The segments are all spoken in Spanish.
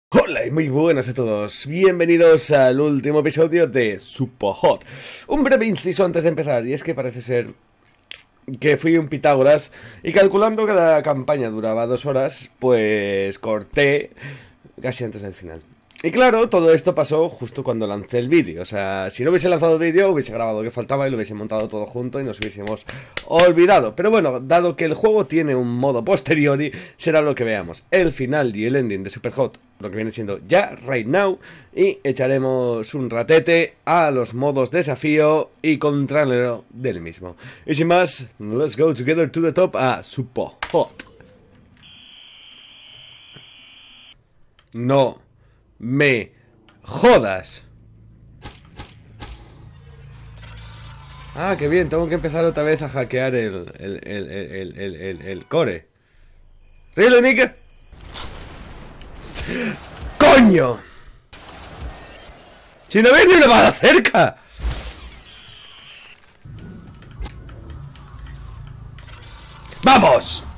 Hola y muy buenas a todos, bienvenidos al último episodio de Super Hot. Un breve inciso antes de empezar, y es que parece ser que fui un Pitágoras y calculando que la campaña duraba 2 horas, pues corté casi antes del final. Y claro, todo esto pasó justo cuando lancé el vídeo. O sea, si no hubiese lanzado el vídeo, hubiese grabado lo que faltaba y lo hubiese montado todo junto y nos hubiésemos olvidado. Pero bueno, dado que el juego tiene un modo posteriori, será lo que veamos. El final y el ending de Superhot, lo que viene siendo ya, right now. Y echaremos un ratete a los modos desafío y contralero del mismo. Y sin más, let's go together to the top a Superhot. No me jodas. Ah, qué bien, tengo que empezar otra vez a hackear el core. ¿Really, Nick? ¡Coño! ¡Si no ves ni una bala cerca! ¡Vamos!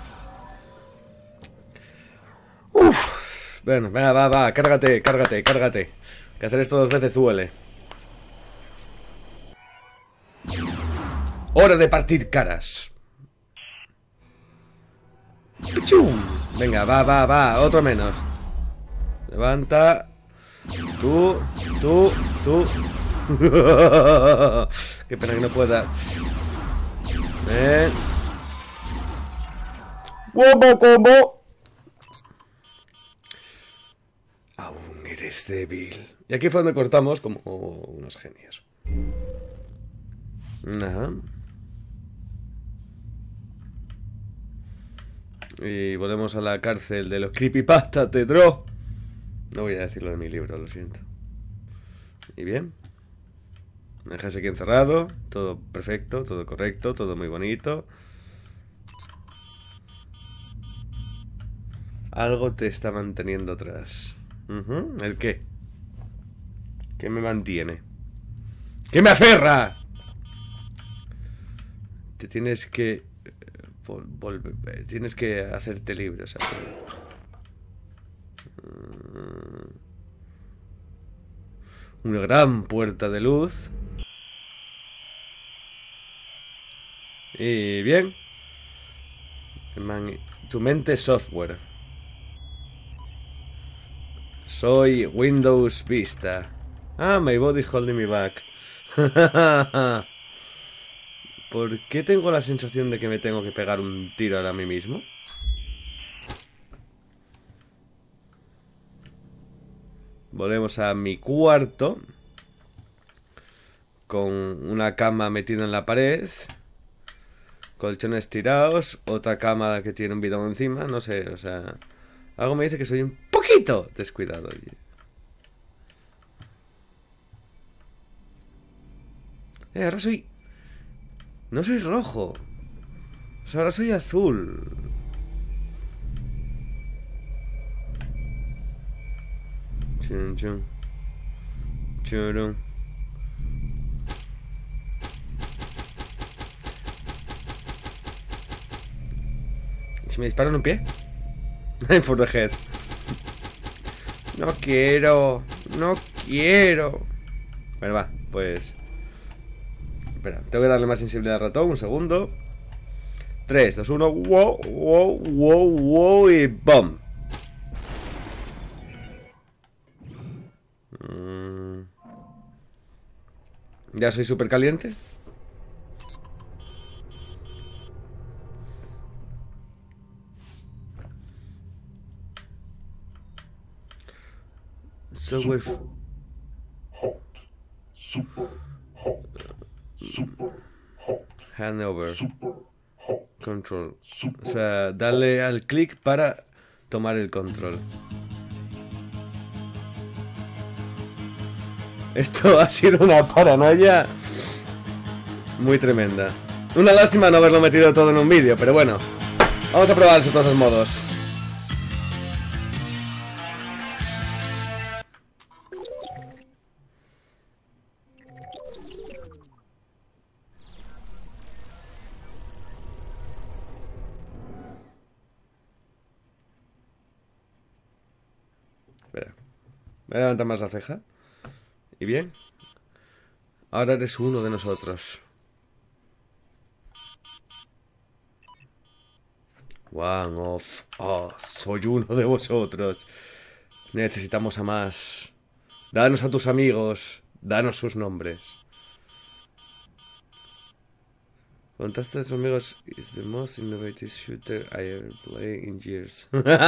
Uf. Bueno, venga, va, cárgate. Que hacer esto 2 veces duele. Hora de partir caras. ¡Pichum! Venga, va, otro menos. Levanta. Tú. Qué pena que no pueda. Ven. Combo. Aún eres débil. Y aquí fue donde cortamos como unos genios. Ajá. Y volvemos a la cárcel de los creepypasta, Tedro. No voy a decirlo de mi libro, lo siento. Y bien. Me dejas aquí encerrado. Todo perfecto, todo correcto, todo muy bonito. Algo te está manteniendo atrás. ¿El qué? ¿Qué me mantiene? ¿Qué me aferra? Te tienes que... tienes que hacerte libre, o sea... Una gran puerta de luz. Y bien. Tu mente software. Soy Windows Vista. Ah, my body's holding me back. ¿Por qué tengo la sensación de que me tengo que pegar un tiro ahora a mí mismo? Volvemos a mi cuarto. Con una cama metida en la pared. Colchones tirados. Otra cama que tiene un bidón encima. No sé, o sea... Algo me dice que soy un poquito descuidado. Ahora soy... No soy rojo. O sea, ahora soy azul. Chun chun. Churun. ¿Si me disparan un pie? For the head. No quiero. Bueno, va, pues... Espera, tengo que darle más sensibilidad al ratón. Un segundo. 3, 2, 1. Wow. Y ¡bum! Ya soy súper caliente. Software Super hot. handover control. O sea, dale al clic para tomar el control. Esto ha sido una paranoia muy tremenda. Una lástima no haberlo metido todo en un vídeo, pero bueno. Vamos a probar todos los modos. Espera. Voy a levantar más la ceja. ¿Y bien? Ahora eres uno de nosotros. One of us. Soy uno de vosotros. Necesitamos a más. Danos a tus amigos. Danos sus nombres. Contacta a tus amigos. Is the most innovative shooter I ever played in years.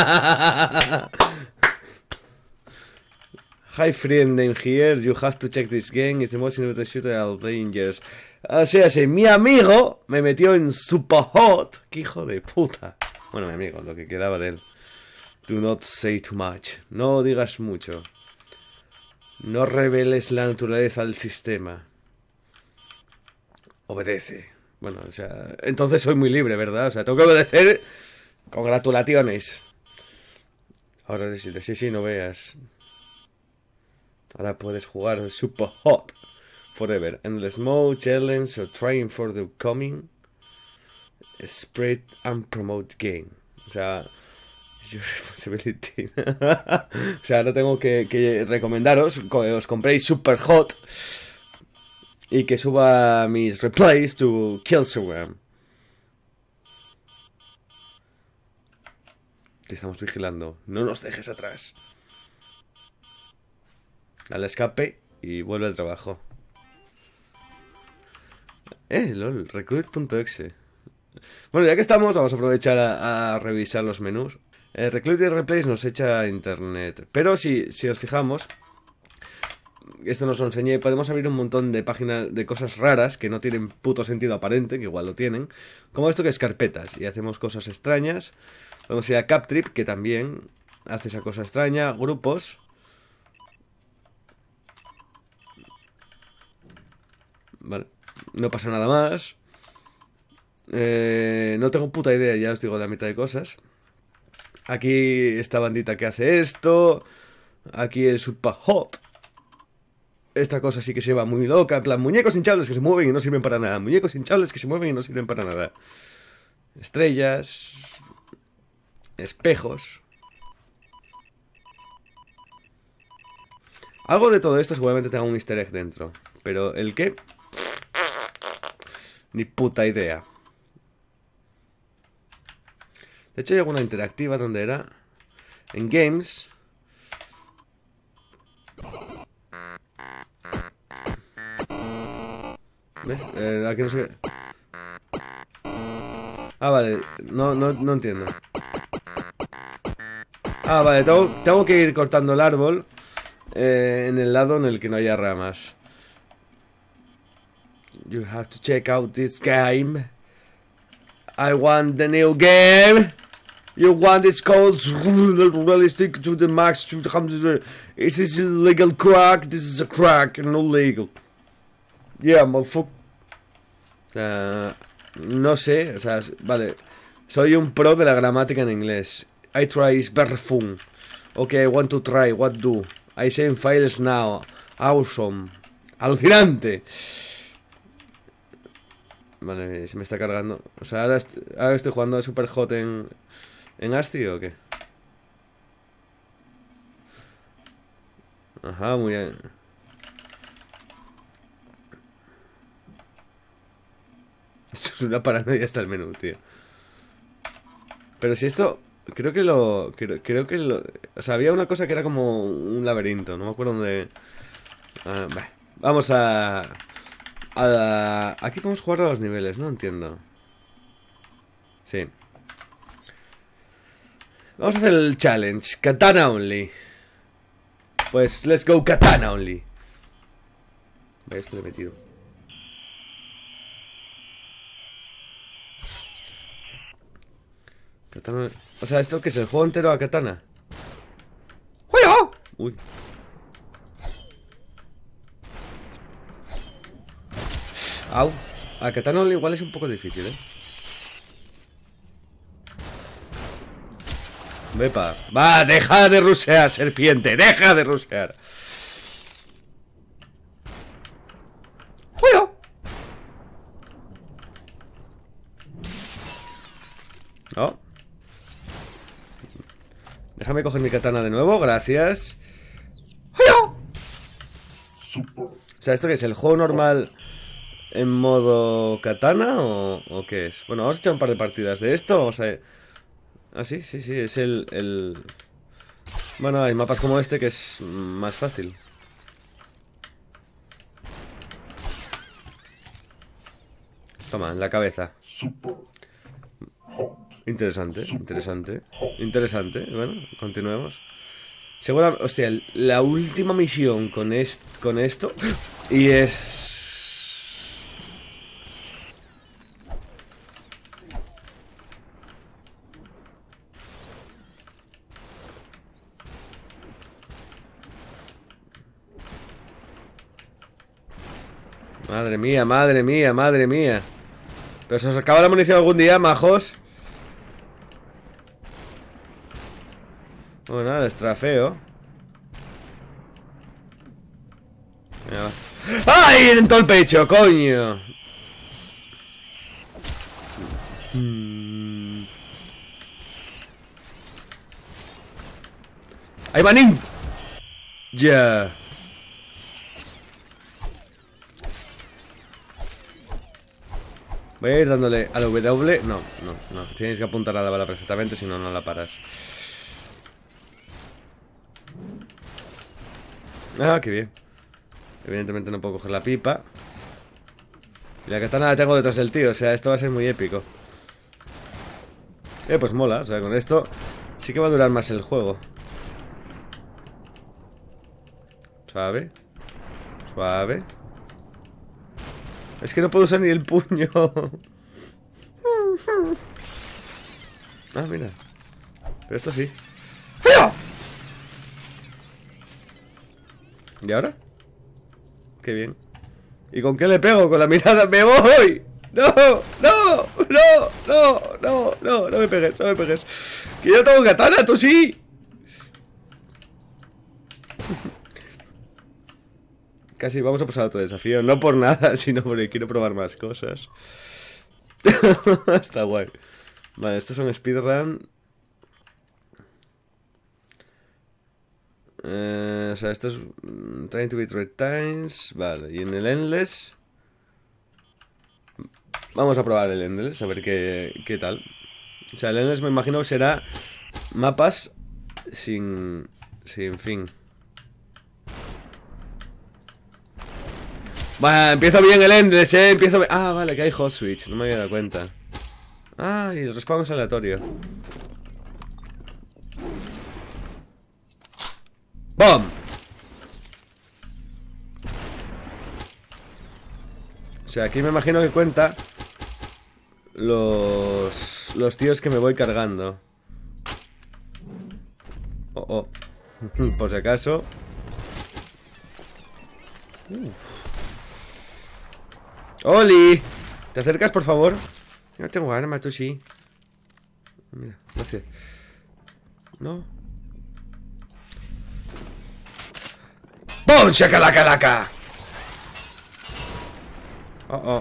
Hi friend, I'm here. You have to check this game. It's the most innovative shooter I'll play in years. O sea, si mi amigo me metió en Superhot. ¡Qué hijo de puta! Bueno, mi amigo, lo que quedaba de él. Do not say too much. No digas mucho. No reveles la naturaleza del sistema. Obedece. Bueno, o sea, entonces soy muy libre, ¿verdad? O sea, tengo que obedecer. Congratulaciones. Ahora sí, no veas. Ahora puedes jugar Superhot forever. Endless mode, challenge, or trying for the coming. Spread and promote game. O sea, your responsibility. O sea, ahora tengo que recomendaros que os compréis Superhot y que suba mis replays to Killswam. Te estamos vigilando. No nos dejes atrás. Al escape y vuelve al trabajo. Lol, recruit.exe. Bueno, ya que estamos, vamos a aprovechar a revisar los menús. Recruit y Replays nos echa a internet. Pero si os fijamos, esto nos lo enseñé, podemos abrir un montón de páginas de cosas raras que no tienen puto sentido aparente, que igual lo tienen. Como esto que es carpetas, y hacemos cosas extrañas. Podemos ir a Captrip, que también hace esa cosa extraña. Grupos. Vale, no pasa nada más. No tengo puta idea, ya os digo la mitad de cosas. Aquí esta bandita que hace esto. Aquí el Superhot. Esta cosa sí que se va muy loca. En plan, muñecos hinchables que se mueven y no sirven para nada. Muñecos hinchables que se mueven y no sirven para nada. Estrellas. Espejos. Algo de todo esto seguramente tenga un easter egg dentro. Pero ¿el qué? Ni puta idea. De hecho hay alguna interactiva donde era en Games. ¿Ves? Aquí no sé. Ah, vale. No entiendo. Ah, vale. Tengo que ir cortando el árbol en el lado en el que no haya ramas. You have to check out this game. I want the new game. You want this code realistic to the max. Is this illegal crack? This is a crack, no legal. Yeah, motherfucker. No sé, o sea, vale. Soy un pro de la gramática en inglés. I try is very fun. Okay, I want to try. What do? I save files now. Awesome. Alucinante. Vale, se me está cargando. O sea, ahora estoy jugando a Superhot en ASCII o qué. Ajá, muy bien. Esto es una paranoia hasta el menú, tío. Pero si esto... Creo que lo... o sea, había una cosa que era como un laberinto. No me acuerdo dónde... Vamos a... Aquí podemos jugar a los niveles, no entiendo. Sí. Vamos a hacer el challenge. Katana only. Pues, let's go katana only. Vaya, esto lo he metido. Katana... O sea, ¿esto qué es? ¿El juego entero a katana? ¡Juego! Uy. Au. A katana only igual es un poco difícil, Vepa. Va, deja de rusear, serpiente. Deja de rusear. ¡Juego! Oh. Déjame coger mi katana de nuevo, gracias. O sea, ¿esto qué es? ¿El juego normal en modo katana o qué es? Bueno, vamos a echar un par de partidas de esto. Vamos a... Ah, sí, sí, sí, es el... Bueno, hay mapas como este que es más fácil. Toma, en la cabeza. Interesante, interesante. Interesante. Bueno, continuemos. Seguramente, o sea, la última misión con esto y es... Madre mía, madre mía, madre mía. Pero se os acaba la munición algún día, majos. Bueno, nada, estrafeo. ¡Ay! En todo el pecho, coño. ¡Ay, manín! Ya. Voy a ir dándole a la W. No, no, no. Tienes que apuntar a la bala perfectamente, si no, no la paras. Ah, qué bien. Evidentemente no puedo coger la pipa. Y la katana la tengo detrás del tío. O sea, esto va a ser muy épico. Pues mola. O sea, con esto sí que va a durar más el juego. Suave. Suave. Es que no puedo usar ni el puño. Ah, mira. Pero esto sí. ¿Y ahora? Qué bien. ¿Y con qué le pego? Con la mirada. ¡Me voy! ¡No! ¡No! ¡No! ¡No! ¡No! ¡No! ¡No me pegues! ¡No me pegues! ¡Que yo tengo katana! ¡Tú sí! Casi vamos a pasar a otro desafío. No por nada, sino porque quiero probar más cosas. Está guay. Vale, estos son speedrun. O sea, esto es trying to beat red times. Vale, y en el endless vamos a probar el endless, a ver qué tal. O sea, el endless me imagino que será mapas sin fin. Bueno, empiezo bien el endless, empiezo bien. Ah, vale, que hay hot switch, no me había dado cuenta. Ah, y el respawn es aleatorio. ¡Bom! O sea, aquí me imagino que cuenta los tíos que me voy cargando. Oh, oh. Por si acaso. ¡Oli! ¿Te acercas, por favor? Yo no tengo arma, tú sí. Mira, gracias. No. ¡Bum! ¡Shakalaka! Oh, oh.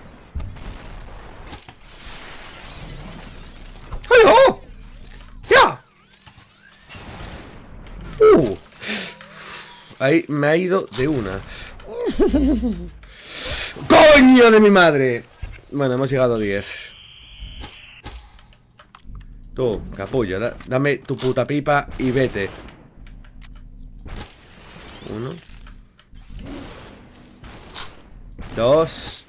¡Ay, oh! ¡Ya! Ahí me ha ido de una. ¡Coño de mi madre! Bueno, hemos llegado a 10. Tú, capullo, dame tu puta pipa y vete. 1 2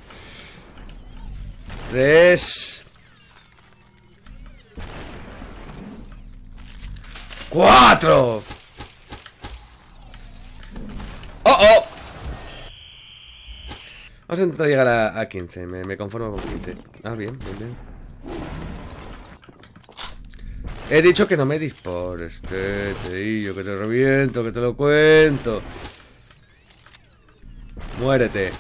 3 4. ¡Oh, oh! Vamos a intentar llegar a 15. Me conformo con 15. Ah, bien, bien, bien. He dicho que no me dispares, teillo, que te reviento, que te lo cuento. Muérete.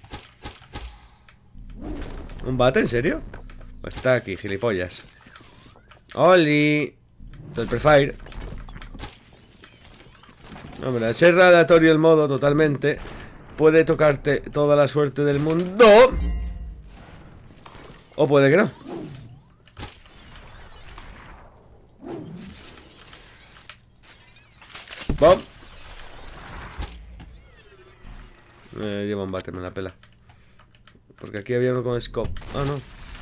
¿Un bate? ¿En serio? Pues está aquí, gilipollas. ¡Oli! Del prefire. Hombre, al ser aleatorio el modo totalmente, puede tocarte toda la suerte del mundo. O puede que no. ¡Bom! Lleva un bate, me la pela. Porque aquí había uno con scope. Ah, no.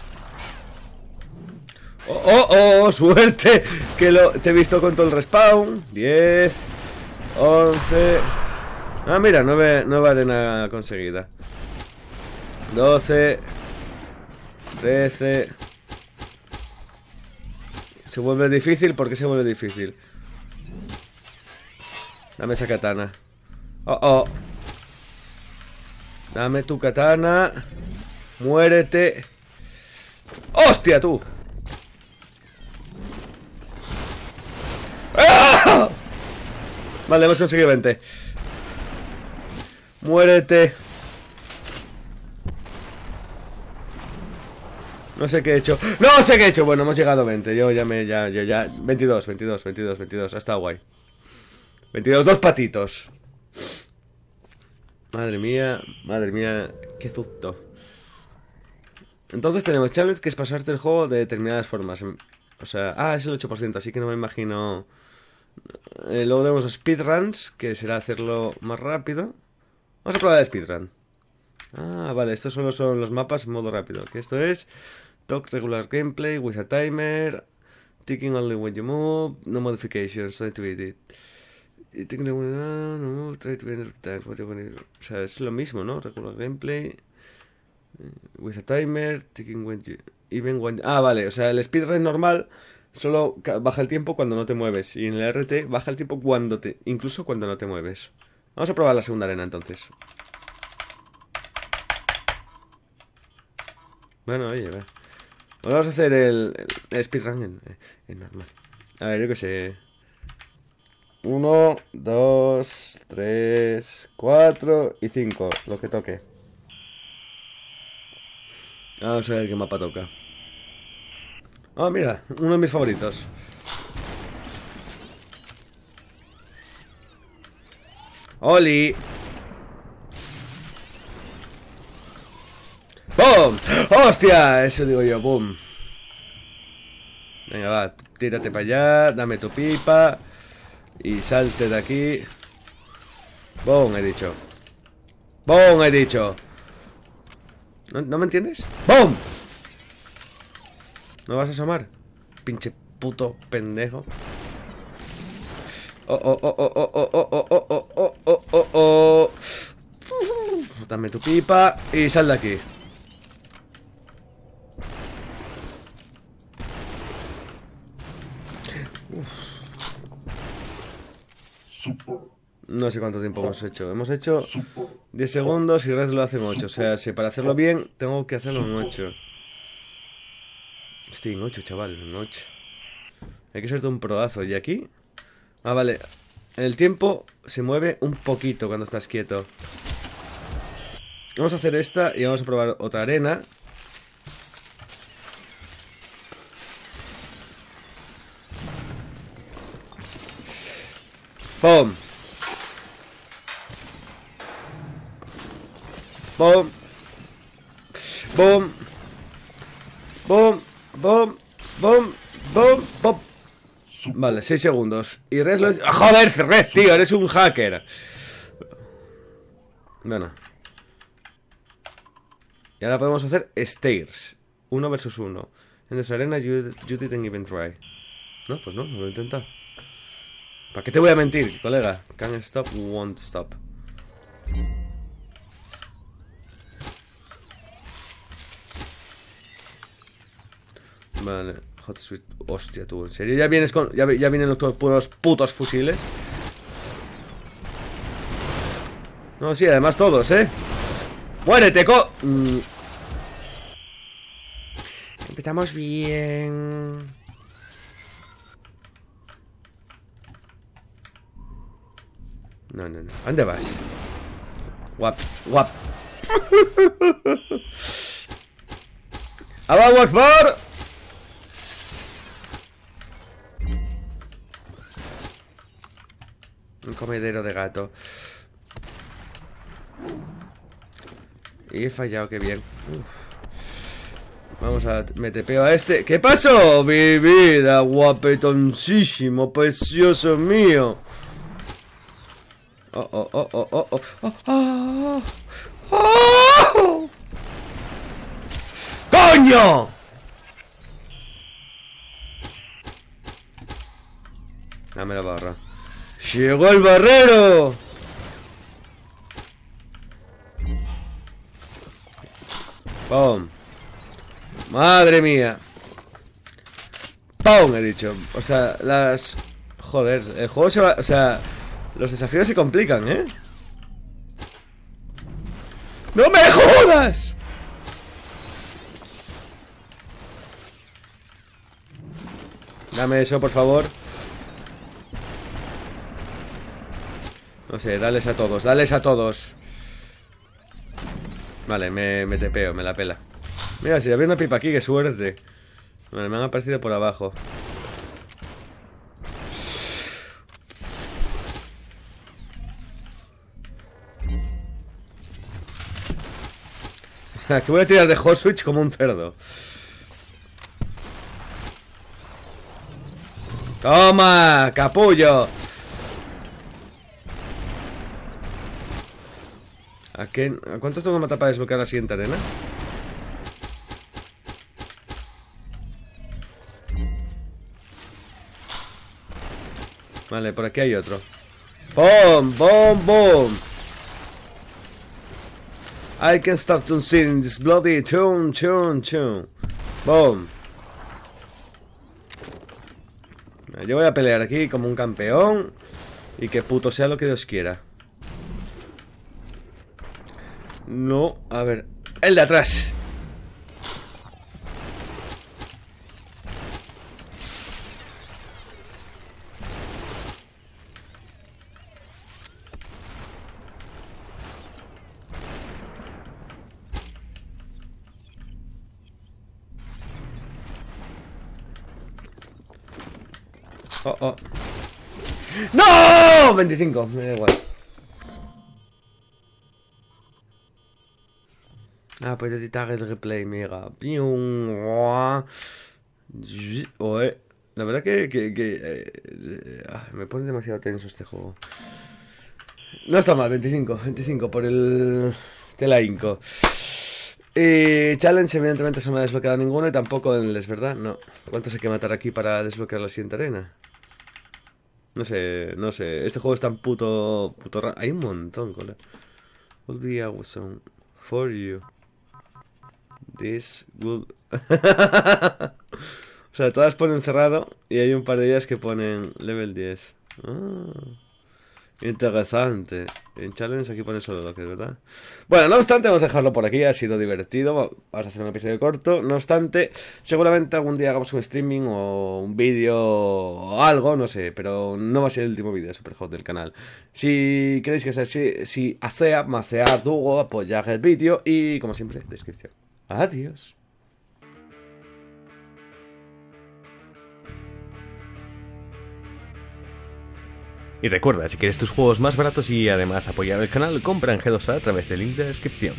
¡Oh, oh, oh! ¡Suerte! Que te he visto con todo el respawn. 10, 11. Ah, mira, 9 arena conseguida. 12, 13. Se vuelve difícil. ¿Por qué se vuelve difícil? Dame esa katana. Oh, oh. Dame tu katana. Muérete. ¡Hostia, tú! ¡Ah! Vale, hemos conseguido 20. Muérete. No sé qué he hecho. ¡No sé qué he hecho! Bueno, hemos llegado a 20. Yo ya. 22. Ha estado guay. 22, 2 patitos. Madre mía, qué susto. Entonces tenemos challenge, que es pasarte el juego de determinadas formas. O sea, es el 8%, así que no me imagino. Luego tenemos speedruns, que será hacerlo más rápido. Vamos a probar el speedrun. Vale, estos solo son los mapas en modo rápido. Que esto es talk regular gameplay with a timer, ticking only when you move, no modifications, try to beat it. O sea, es lo mismo, ¿no? Regular gameplay with a timer, ticking when you, even when... vale, o sea, el speedrun normal solo baja el tiempo cuando no te mueves. Y en el RT baja el tiempo incluso cuando no te mueves. Vamos a probar la segunda arena entonces. Bueno, oye, va. Vamos a hacer el speedrun en normal. A ver, yo qué sé. 1, 2, 3, 4 y 5. Lo que toque. Vamos a ver qué mapa toca. Mira, uno de mis favoritos. ¡Oli! ¡Bum! ¡Hostia! Eso digo yo, ¡boom! Venga, va, tírate para allá, dame tu pipa y salte de aquí. ¡Bum! He dicho. ¡Bum! He dicho. ¿No me entiendes? ¡Bum! ¿No vas a asomar? Pinche puto pendejo. Oh. Dame tu pipa y sal de aquí. No sé cuánto tiempo hemos hecho. Hemos hecho 10 segundos y Red lo hace en 8. O sea, si para hacerlo bien tengo que hacerlo en 8. Estoy en 8, chaval, en 8. Hay que ser un prodazo. ¿Y aquí? Vale. El tiempo se mueve un poquito cuando estás quieto. Vamos a hacer esta y vamos a probar otra arena. ¡Pum! ¡Bum! ¡Bum! ¡Bum! ¡Bum! ¡Bum! ¡Bum! ¡Bum! Vale, 6 segundos. Y Red lo dice... ¡Joder, Red, tío! Eres un hacker. Bueno. Y ahora podemos hacer stairs. 1 versus 1. En esa arena you didn't even try. No, pues no lo he intentado. ¿Para qué te voy a mentir, colega? Can't stop, won't stop. Vale, hot suite. Hostia, tú, ¿en serio? ¿Ya vienes con... ya vienen los putos fusiles? No, sí, además todos, ¿eh? ¡Muérete, Empezamos bien. No. ¿A dónde vas? Guap. ¡Allahu Akbar! Un comedero de gato. Y he fallado, qué bien. Vamos a... me tepeo a este. ¿Qué pasó? Mi vida, guapetoncísimo, precioso mío. Oh, oh, oh, oh, oh, oh, oh, oh, oh. ¡Coño! Dame la barra. ¡Llegó el barrero! ¡Pum! ¡Madre mía! ¡Pum! He dicho. O sea, las... Joder, el juego se va... O sea, los desafíos se complican, ¿eh? ¡No me jodas! Dame eso, por favor. No sé, dales a todos, dales a todos. Vale, me tepeo, me la pela. Mira, si había una pipa aquí, qué suerte. Vale, me han aparecido por abajo. Aquí voy a tirar de hot switch como un cerdo. ¡Toma! ¡Capullo! ¿A cuántos tengo que matar para desbloquear la siguiente arena? Vale, por aquí hay otro. ¡Boom! ¡Boom! ¡Boom! I can't stop to sing this bloody tune, tune, tune. ¡Boom! Yo voy a pelear aquí como un campeón. Y que puto sea lo que Dios quiera. No, a ver. El de atrás. Oh, oh. ¡No! 25, me da igual. Ah, puedes editar el replay, mira. Oe. La verdad que me pone demasiado tenso este juego. No está mal, 25 por el Tela Inco. Challenge, evidentemente no me ha desbloqueado ninguno y tampoco en el, ¿verdad? No. ¿Cuántos hay que matar aquí para desbloquear la siguiente arena? No sé, no sé. Este juego es tan puto raro. Hay un montón, cola. Will be awesome for you. This would... O sea, todas ponen cerrado y hay un par de ellas que ponen level 10. Interesante. En challenge aquí pone solo lo que es, ¿verdad? Bueno, no obstante, vamos a dejarlo por aquí. Ha sido divertido. Vamos a hacer un episodio corto. No obstante, seguramente algún día hagamos un streaming o un vídeo o algo, no sé. Pero no va a ser el último vídeo de Superhot del canal. Si queréis que sea así, si sea, masear, dugo, apoyar el vídeo y, como siempre, descripción. Adiós. Y recuerda, si quieres tus juegos más baratos y además apoyar el canal, compra en G2A a través del link de la descripción.